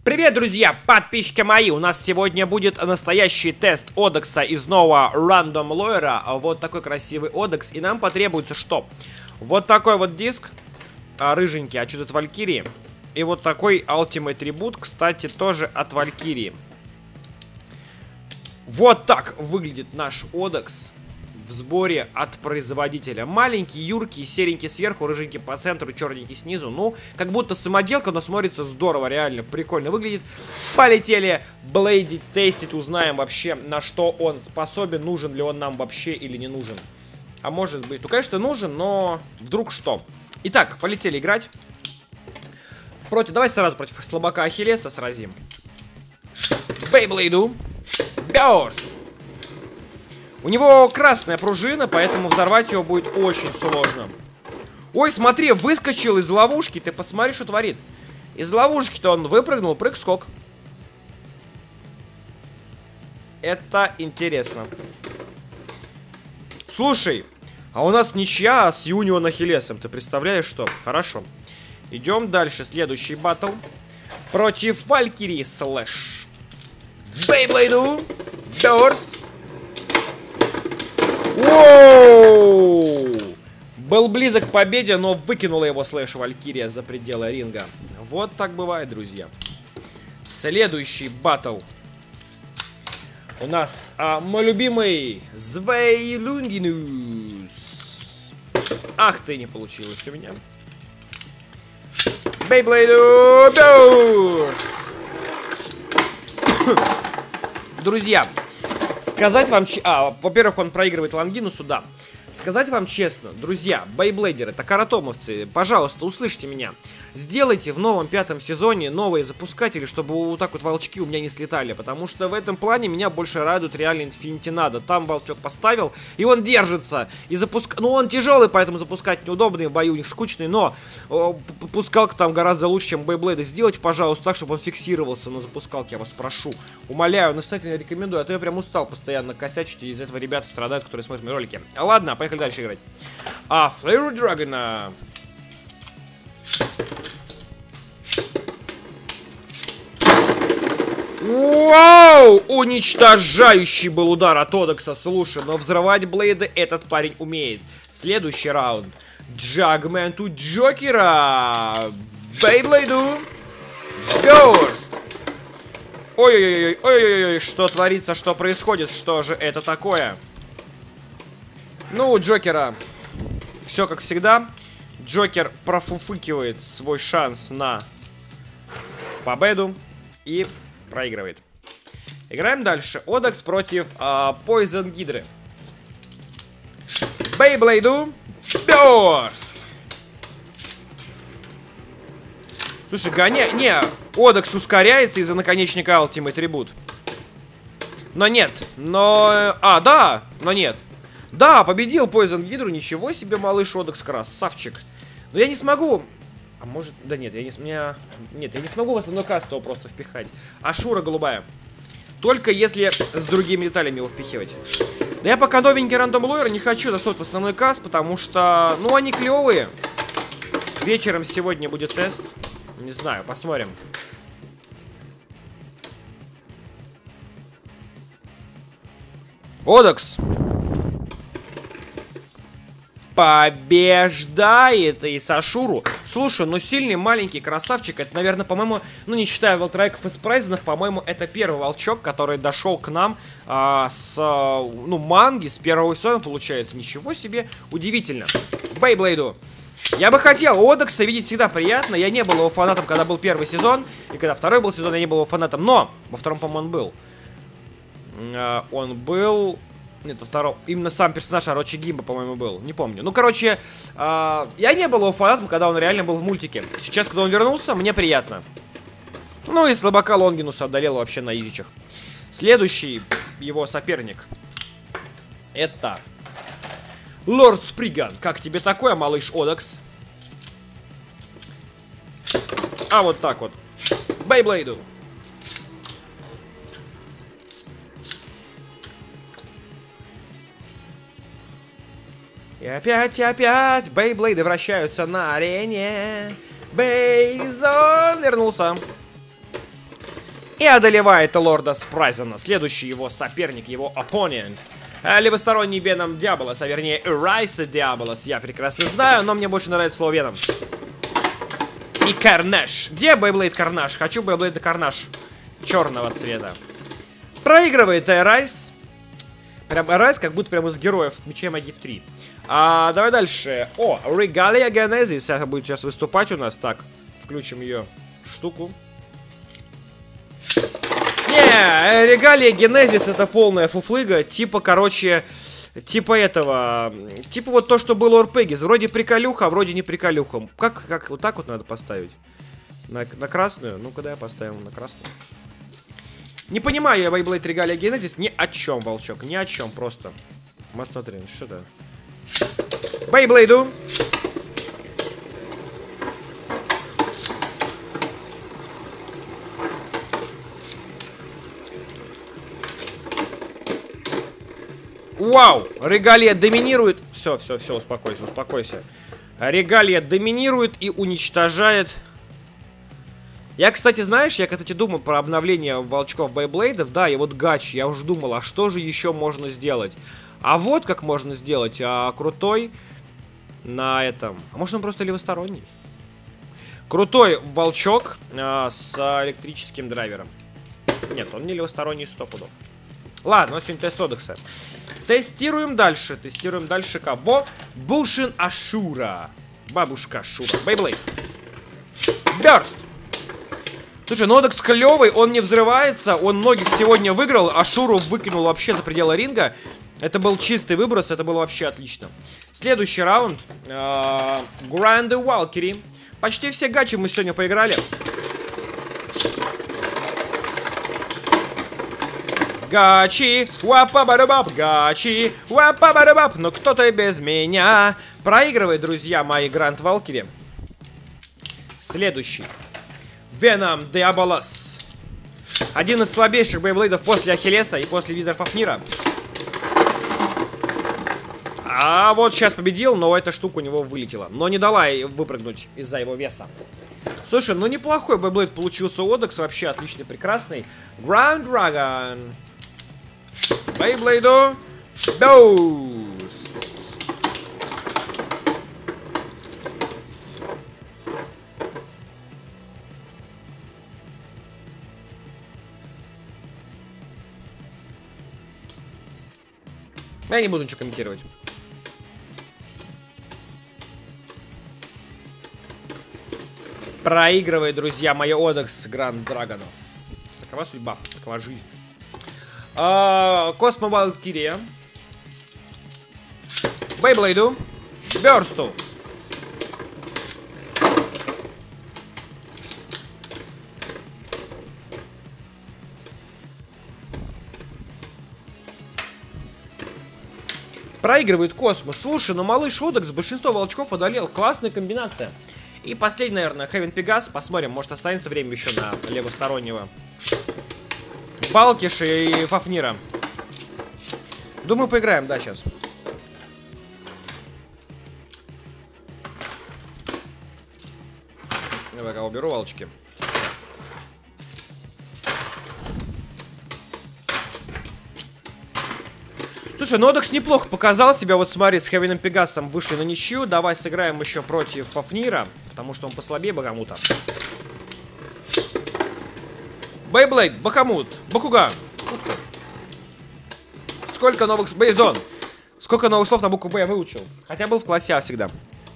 Привет, друзья, подписчики мои! У нас сегодня будет настоящий тест Одекса из нового Random Lawyer. Вот такой красивый Одекс. И нам потребуется что? Вот такой вот диск, рыженький, отчет от Валькирии. И вот такой Ultimate Reboot, кстати, тоже от Валькирии. Вот так выглядит наш Одекс в сборе от производителя. Маленький, юркий, серенький сверху, рыженький по центру, черненький снизу. Ну, как будто самоделка, но смотрится здорово, реально прикольно выглядит. Полетели блейдить, тестить, узнаем вообще, на что он способен, нужен ли он нам вообще или не нужен. А может быть, ну, конечно, нужен, но вдруг что. Итак, полетели играть. Давай сразу против слабака Ахиллеса сразим. Бейблейду. Бёрст. У него красная пружина, поэтому взорвать его будет очень сложно. Ой, смотри, выскочил из ловушки. Ты посмотри, что творит. Из ловушки-то он выпрыгнул, прыг-скок. Это интересно. Слушай, а у нас ничья с Юнион Ахиллесом. Ты представляешь, что? Хорошо. Идем дальше. Следующий баттл. Против Валькирии слэш. Бейблейду. Бёрст. Воу! Был близок к победе, но выкинула его слэш Валькирия за пределы ринга. Вот так бывает, друзья. Следующий баттл. У нас мой любимый Звейлунгинус. Ах ты, не получилось у меня. Бейблейду Бёрст. Друзья, сказать вам... во-первых, он проигрывает Лонгинусу, да. Сказать вам честно, друзья, бейблейдеры, токаратомовцы, пожалуйста, услышьте меня. Сделайте в новом 5-м сезоне новые запускатели, чтобы вот так вот волчки у меня не слетали. Потому что в этом плане меня больше радует реально Infinity надо. Там волчок поставил, и он держится. И ну, он тяжелый, поэтому запускать неудобный, в бою у них скучный, но пускалка там гораздо лучше, чем бейблейды. Сделайте, пожалуйста, так, чтобы он фиксировался на запускалке, я вас прошу. Умоляю, настоятельно рекомендую, а то я прям устал постоянно косячить, и из этого ребята страдают, которые смотрят мои ролики. Ладно, поехали дальше играть. Флэйр Драгона. Вау! Уничтожающий был удар от Одекса, слушай, но взрывать блейды этот парень умеет. Следующий раунд. Джагменту Джокера. Бейблейду. Бёрст. Ой-ой-ой, ой-ой-ой, что творится, что происходит, что же это такое? Ну, у Джокера все как всегда. Джокер профуфыкивает свой шанс на победу и проигрывает. Играем дальше. Одекс против Poison Гидры. Бейблейду Бёрст. Слушай, Не, Одекс ускоряется из-за наконечника Ultimate Reboot. Но нет. Да, но нет. Да, победил Poison Гидру. Ничего себе, малыш Одекс, красавчик. Но я не смогу... А может... Да нет, я не смогу в основной каст его просто впихать. Ашура голубая. Только если с другими деталями его впихивать. Да я пока новенький Random Lawyer не хочу засовывать в основной каст, потому что... Ну, они клевые. Вечером сегодня будет тест. Не знаю, посмотрим. Одекс побеждает и Сашуру. Слушай, ну сильный маленький красавчик. Это, наверное, по-моему, ну не считая волтрайков из прайзенов, по-моему, это первый волчок, который дошел к нам ну, манги с первого сезона, получается. Ничего себе, удивительно. Бейблейду. Я бы хотел Одекса видеть всегда приятно. Я не был его фанатом, когда был первый сезон. И когда второй был сезон, я не был его фанатом. Но во втором, по-моему, он был. Он был... Нет, во втором. Именно сам персонаж Орочи Гимба, по-моему, был. Не помню. Ну, короче, я не был его фанатом, когда он реально был в мультике. Сейчас, когда он вернулся, мне приятно. Ну и слабака Лонгинуса одолел вообще на изичах. Следующий его соперник. Это Лорд Сприган. Как тебе такое, малыш Одекс? А вот так вот. Бейблейду. И опять бейблейды вращаются на арене. Бейзон вернулся. И одолевает лорда Спрайзена. Следующий его соперник, его оппонент. Левосторонний Веном Диаболос, а вернее Райса Диаболос. Я прекрасно знаю, но мне больше нравится слово Веном. И Карнаж. Где Бейблейд Карнаж? Хочу Бейблейд Карнаж черного цвета. Проигрывает Райс. Прям Райс как будто прямо из героев Мечей Магии 3. Давай дальше. О, Регалия Генезис будет сейчас выступать у нас. Так, включим ее штуку. Не, Регалия Генезис это полная фуфлыга. Типа, короче, типа этого. Типа вот то, что было у Орпегис. Вроде приколюха, а вроде не приколюха. Как вот так вот надо поставить? На красную? Ну, когда я поставил на красную? Не понимаю я Beyblade Регалия Генезис ни о чем, волчок. Ни о чем просто. Мы смотрим, что это? Бейблейду. Вау! Регалия доминирует. Все, успокойся, успокойся. Регалия доминирует и уничтожает. Я, кстати, знаешь, я, кстати, думал про обновление волчков Бейблейдов. Да, и вот гач, я уже думал, а что же еще можно сделать? А вот как можно сделать крутой на этом. А может он просто левосторонний? Крутой волчок с электрическим драйвером. Нет, он не левосторонний 100 пудов. Ладно, у нас сегодня тест Одекса. Тестируем дальше. Тестируем дальше кого? Бушин Ашура. Бабушка Ашура. Бейблейд. Бёрст. Слушай, ну Одекс клевый, он не взрывается. Он многих сегодня выиграл. Ашуру выкинул вообще за пределы ринга. Это был чистый выброс, это было вообще отлично. Следующий раунд. Гранде Валкири. Почти все гачи мы сегодня поиграли. Гачи, вапа-барабап, гачи, вапа-барабап. Но кто-то без меня. Проигрывает, друзья мои, Гранд Валкири. Следующий. Веном Диаболос. Один из слабейших бейблейдов после Ахиллеса и после Визер Фафнира. А вот сейчас победил, но эта штука у него вылетела. Но не дала ей выпрыгнуть из-за его веса. Слушай, ну неплохой бейблейд получился у Одекс. Вообще отличный, прекрасный. Гранд Драгон. Бейблейду. Боус. Я не буду ничего комментировать. Проигрывает, друзья мои, Одекс Гранд Драгону. Такова судьба, такова жизнь. Космо Валкирия. Бейблейду. Бёрсту. Проигрывает Космос. Слушай, ну малыш Одекс большинство волчков одолел. Классная комбинация. И последний, наверное, Хевен Пегас. Посмотрим, может останется время еще на левостороннего Балкиша и Фафнира. Думаю, поиграем, да, сейчас. Давай-ка уберу волчки. Слушай, ну Одекс неплохо показал себя. Вот смотри, с Хевеном Пегасом вышли на ничью. Давай сыграем еще против Фафнира, потому что он послабее Бахамута. Бейблейд, Бахамут, Бакуган. Сколько новых... Бейзон. Сколько новых слов на букву Б я выучил. Хотя был в классе А всегда.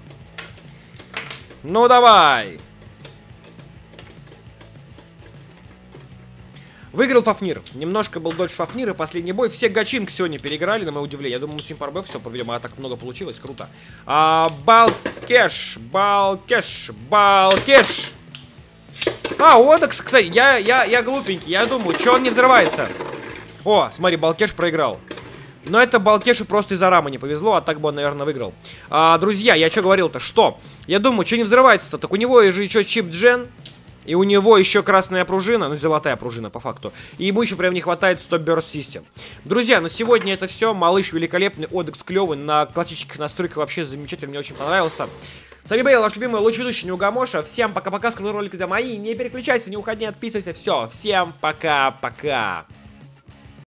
Ну давай. Выиграл Фафнир. Немножко был дольше Фафнира. Последний бой. Все гачинки сегодня переиграли, на мое удивление. Я думаю, мы с ним пару боев все проведем, а так много получилось. Круто. Балкеш. Балкеш. Балкеш. Одекс, кстати, я глупенький. Я думаю, что он не взрывается. О, смотри, Балкеш проиграл. Но это Балкешу просто из-за рамы не повезло, а так бы он, наверное, выиграл. Друзья, я что говорил-то? Что? Я думаю, что не взрывается-то? Так у него же еще чип-джен. И у него еще красная пружина, ну золотая пружина по факту. И ему еще прям не хватает Stop Burst System. Друзья, на сегодня это все. Малыш великолепный, Одекс клевый, на классических настройках вообще замечательно, мне очень понравился. С вами был ваш любимый лучший Неугомоша. Всем пока-пока, скоро ролики за мои. Не переключайся, не уходи, отписывайся. Все, всем пока-пока.